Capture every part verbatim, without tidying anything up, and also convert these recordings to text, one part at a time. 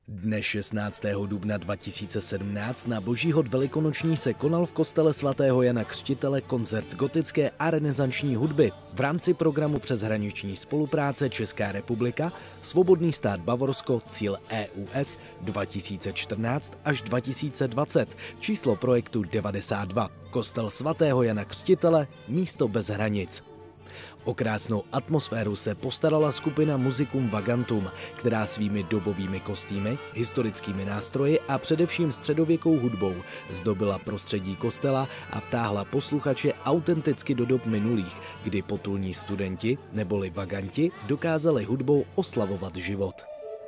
Dne šestnáctého dubna dva tisíce sedmnáct na Boží hod velikonoční se konal v kostele svatého Jana Křtitele koncert gotické a renesanční hudby v rámci programu přeshraniční spolupráce Česká republika, Svobodný stát Bavorsko, cíl E U S dva tisíce čtrnáct až dva tisíce dvacet, číslo projektu devadesát dva, kostel svatého Jana Křtitele, místo bez hranic. O krásnou atmosféru se postarala skupina Musicum Vagantum, která svými dobovými kostýmy, historickými nástroji a především středověkou hudbou zdobila prostředí kostela a vtáhla posluchače autenticky do dob minulých, kdy potulní studenti neboli vaganti dokázali hudbou oslavovat život.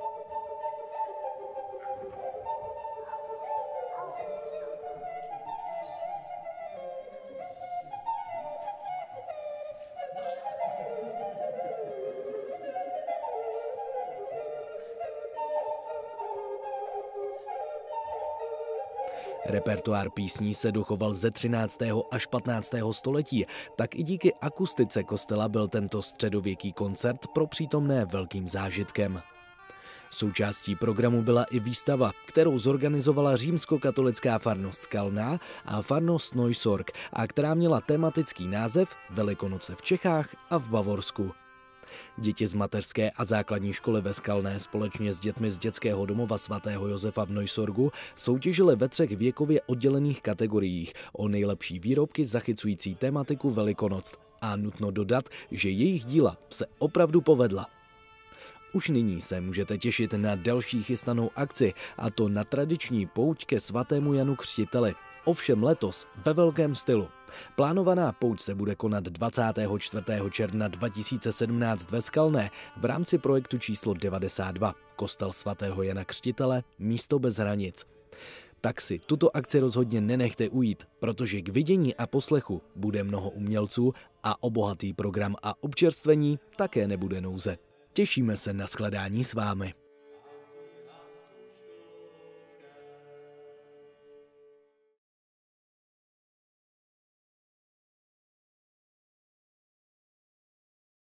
Repertoár písní se dochoval ze třináctého až patnáctého století, tak i díky akustice kostela byl tento středověký koncert pro přítomné velkým zážitkem. Součástí programu byla i výstava, kterou zorganizovala římskokatolická farnost Skalná a farnost Neusorg a která měla tematický název Velikonoce v Čechách a v Bavorsku. Děti z mateřské a základní školy ve Skalné společně s dětmi z dětského domova svatého Josefa v Neusorgu soutěžily ve třech věkově oddělených kategoriích o nejlepší výrobky zachycující tematiku Velikonoc a nutno dodat, že jejich díla se opravdu povedla. Už nyní se můžete těšit na další chystanou akci, a to na tradiční pouť ke svatému Janu Křtiteli, ovšem letos ve velkém stylu. Plánovaná pouť se bude konat dvacátého čtvrtého června dva tisíce sedmnáct ve Skalné v rámci projektu číslo devadesát dva, kostel svatého Jana Křtitele, místo bez hranic. Tak si tuto akci rozhodně nenechte ujít, protože k vidění a poslechu bude mnoho umělců a o bohatý program a občerstvení také nebude nouze. Těšíme se na shledání s vámi.